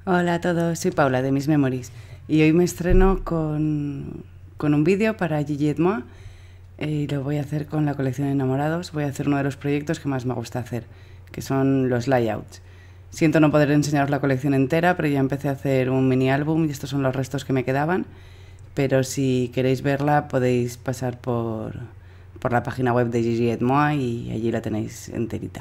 Hola a todos, soy Paula de Mis Memories y hoy me estreno con un vídeo para Gigi Edmois y lo voy a hacer con la colección Enamorados. Voy a hacer uno de los proyectos que más me gusta hacer, que son los layouts. Siento no poder enseñaros la colección entera, pero ya empecé a hacer un mini álbum y estos son los restos que me quedaban. Pero si queréis verla podéis pasar por la página web de Gigi Edmois y allí la tenéis enterita.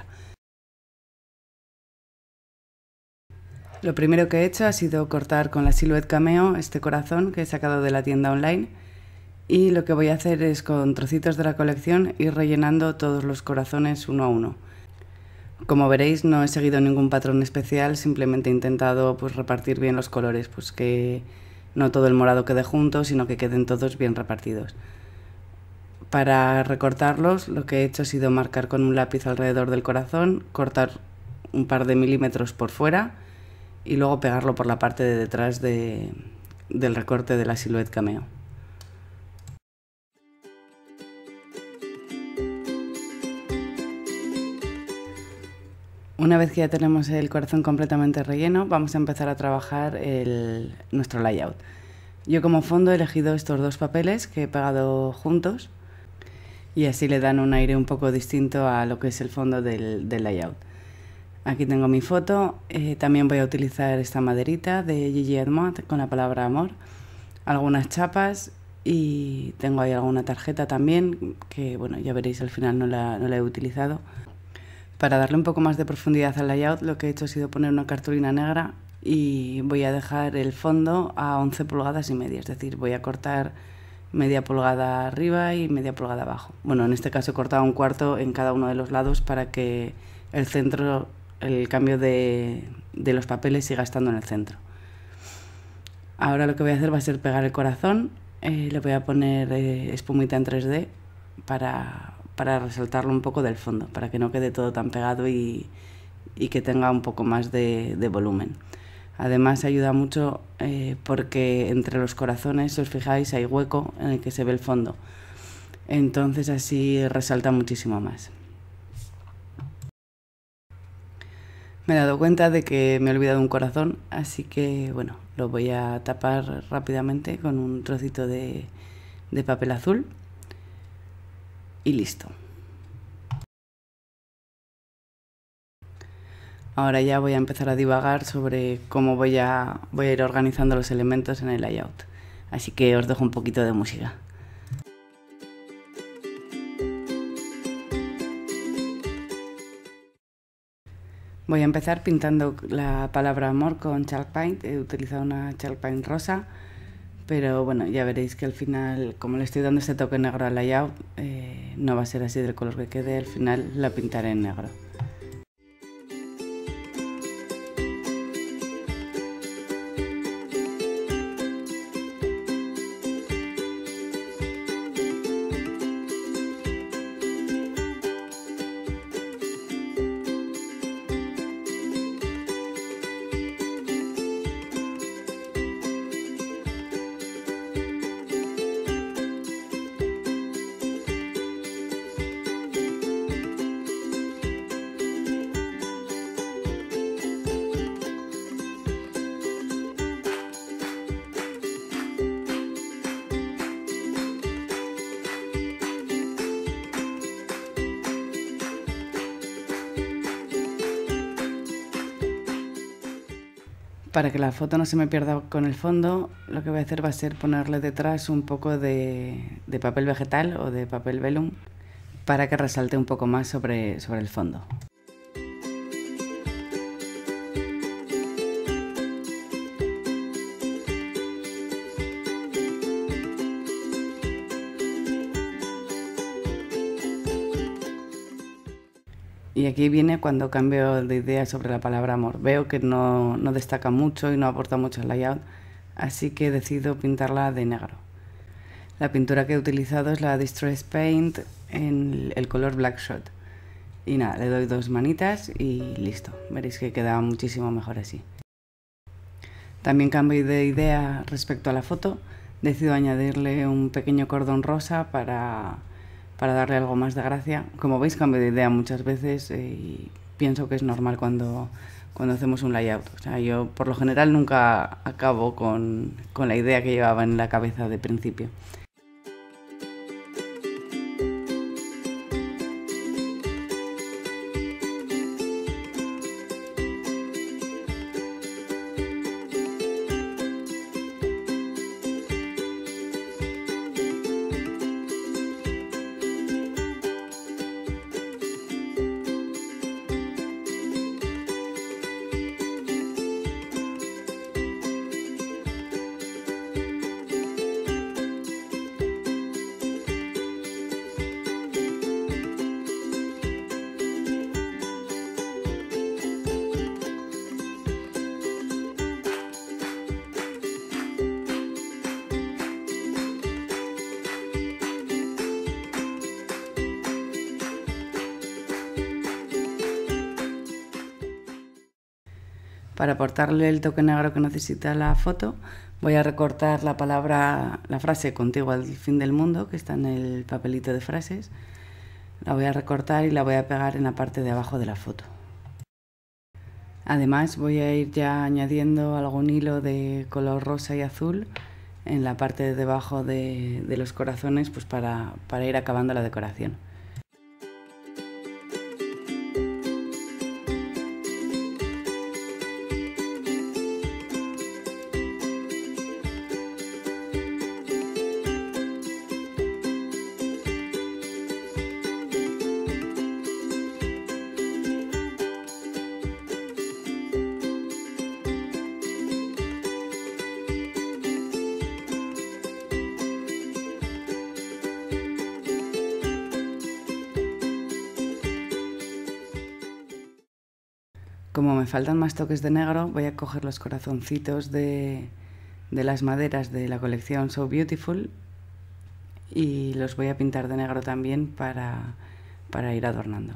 Lo primero que he hecho ha sido cortar con la Silhouette Cameo este corazón que he sacado de la tienda online, y lo que voy a hacer es con trocitos de la colección ir rellenando todos los corazones uno a uno. Como veréis, no he seguido ningún patrón especial, simplemente he intentado repartir bien los colores, que no todo el morado quede junto, sino que queden todos bien repartidos. Para recortarlos, lo que he hecho ha sido marcar con un lápiz alrededor del corazón, cortar un par de milímetros por fuera y luego pegarlo por la parte de detrás del recorte de la Silhouette Cameo. Una vez que ya tenemos el corazón completamente relleno, vamos a empezar a trabajar nuestro layout. Yo como fondo he elegido estos dos papeles que he pegado juntos y así le dan un aire un poco distinto a lo que es el fondo del layout. Aquí tengo mi foto, también voy a utilizar esta maderita de Gigi Edmois con la palabra amor, algunas chapas y tengo ahí alguna tarjeta también, que bueno, ya veréis al final no la he utilizado. Para darle un poco más de profundidad al layout, lo que he hecho ha sido poner una cartulina negra y voy a dejar el fondo a 11 pulgadas y media, es decir, voy a cortar media pulgada arriba y media pulgada abajo. Bueno, en este caso he cortado un cuarto en cada uno de los lados para que el cambio de los papeles siga estando en el centro. Ahora lo que voy a hacer va a ser pegar el corazón, le voy a poner espumita en 3D para resaltarlo un poco del fondo, para que no quede todo tan pegado y que tenga un poco más de volumen. Además ayuda mucho porque entre los corazones, si os fijáis, hay hueco en el que se ve el fondo, entonces así resalta muchísimo más. Me he dado cuenta de que me he olvidado un corazón, así que bueno, lo voy a tapar rápidamente con un trocito de papel azul y listo. Ahora ya voy a empezar a divagar sobre cómo voy a ir organizando los elementos en el layout, así que os dejo un poquito de música. Voy a empezar pintando la palabra amor con chalk paint. He utilizado una chalk paint rosa, pero bueno, ya veréis que al final, como le estoy dando ese toque negro al layout, no va a ser así del color que quede, al final la pintaré en negro. Para que la foto no se me pierda con el fondo, lo que voy a hacer va a ser ponerle detrás un poco de papel vegetal o de papel vellum para que resalte un poco más sobre el fondo. Y aquí viene cuando cambio de idea sobre la palabra amor. Veo que no destaca mucho y no aporta mucho al layout, así que decido pintarla de negro. La pintura que he utilizado es la Distress Paint en el color Black Shot. Y nada, le doy dos manitas y listo. Veréis que queda muchísimo mejor así. También cambio de idea respecto a la foto. Decido añadirle un pequeño cordón rosa para darle algo más de gracia. Como veis, cambio de idea muchas veces y pienso que es normal cuando cuando hacemos un layout. O sea, yo por lo general nunca acabo con la idea que llevaba en la cabeza de principio. Para aportarle el toque negro que necesita la foto, voy a recortar la frase "contigo al fin del mundo", que está en el papelito de frases. La voy a recortar y la voy a pegar en la parte de abajo de la foto. Además, voy a ir ya añadiendo algún hilo de color rosa y azul en la parte de debajo de los corazones, pues para ir acabando la decoración. Como me faltan más toques de negro, voy a coger los corazoncitos de las maderas de la colección So Beautiful y los voy a pintar de negro también para ir adornando.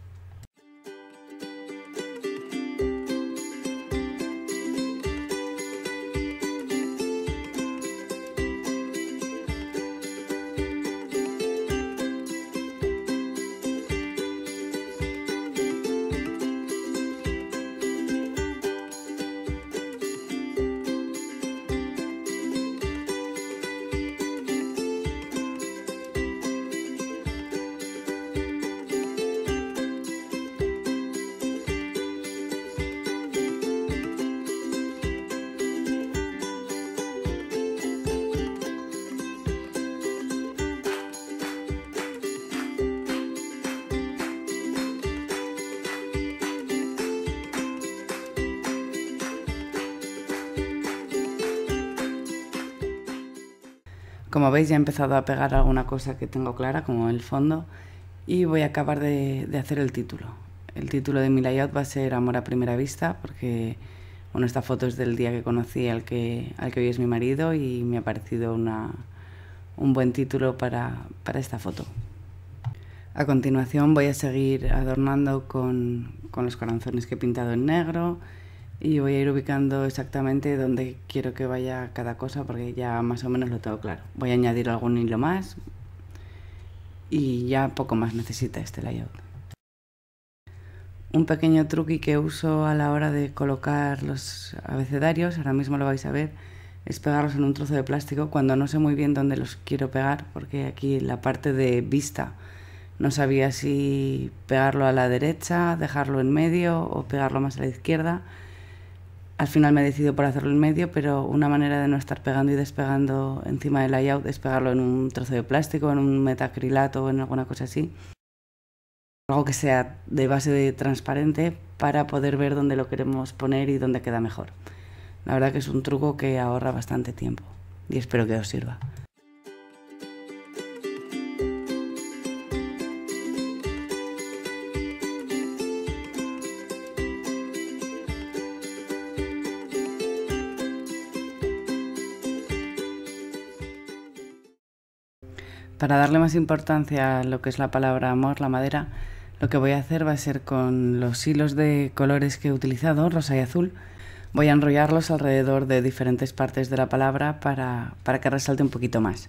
Como veis, ya he empezado a pegar alguna cosa que tengo clara, como el fondo, y voy a acabar de hacer el título. El título de mi layout va a ser Amor a primera vista, porque bueno, esta foto es del día que conocí al que hoy es mi marido y me ha parecido un buen título para esta foto. A continuación voy a seguir adornando con los corazones que he pintado en negro y voy a ir ubicando exactamente dónde quiero que vaya cada cosa, porque ya más o menos lo tengo claro. Voy a añadir algún hilo más y ya poco más necesita este layout. Un pequeño truqui que uso a la hora de colocar los abecedarios, ahora mismo lo vais a ver, es pegarlos en un trozo de plástico cuando no sé muy bien dónde los quiero pegar, porque aquí la parte de vista no sabía si pegarlo a la derecha, dejarlo en medio o pegarlo más a la izquierda. Al final me he decidido por hacerlo en medio, pero una manera de no estar pegando y despegando encima del layout es pegarlo en un trozo de plástico, en un metacrilato o en alguna cosa así. Algo que sea de base transparente para poder ver dónde lo queremos poner y dónde queda mejor. La verdad que es un truco que ahorra bastante tiempo y espero que os sirva. Para darle más importancia a lo que es la palabra amor, la madera, lo que voy a hacer va a ser con los hilos de colores que he utilizado, rosa y azul, voy a enrollarlos alrededor de diferentes partes de la palabra para que resalte un poquito más.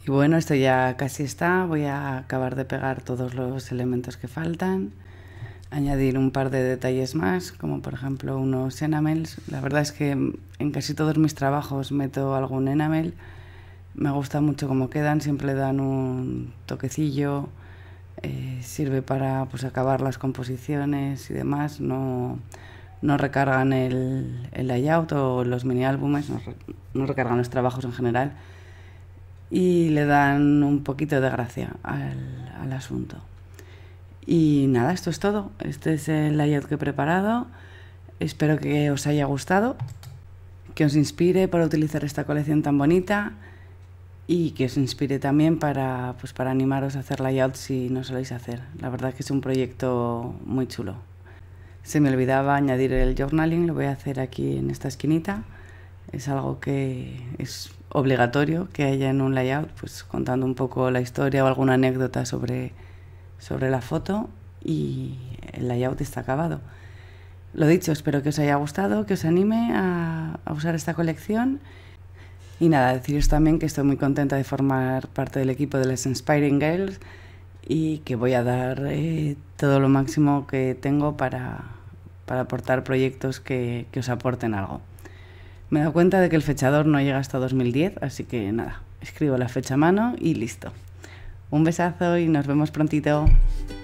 Y bueno, esto ya casi está. Voy a acabar de pegar todos los elementos que faltan. Añadir un par de detalles más, como por ejemplo unos enamels. La verdad es que en casi todos mis trabajos meto algún enamel. Me gusta mucho cómo quedan, siempre le dan un toquecillo. Sirve para pues, acabar las composiciones y demás. No recargan el layout o los mini álbumes, no recargan los trabajos en general. Y le dan un poquito de gracia al asunto. Y nada, esto es todo. Este es el layout que he preparado. Espero que os haya gustado, que os inspire para utilizar esta colección tan bonita y que os inspire también para animaros a hacer layouts si no soléis hacer. La verdad que es un proyecto muy chulo. Se me olvidaba añadir el journaling, lo voy a hacer aquí en esta esquinita. Es algo que es obligatorio que haya en un layout, pues contando un poco la historia o alguna anécdota sobre la foto, y el layout está acabado. Lo dicho, espero que os haya gustado, que os anime a usar esta colección. Y nada, deciros también que estoy muy contenta de formar parte del equipo de las Inspiring Girls y que voy a dar todo lo máximo que tengo para aportar proyectos que os aporten algo. Me he dado cuenta de que el fechador no llega hasta 2010, así que nada, escribo la fecha a mano y listo. Un besazo y nos vemos prontito.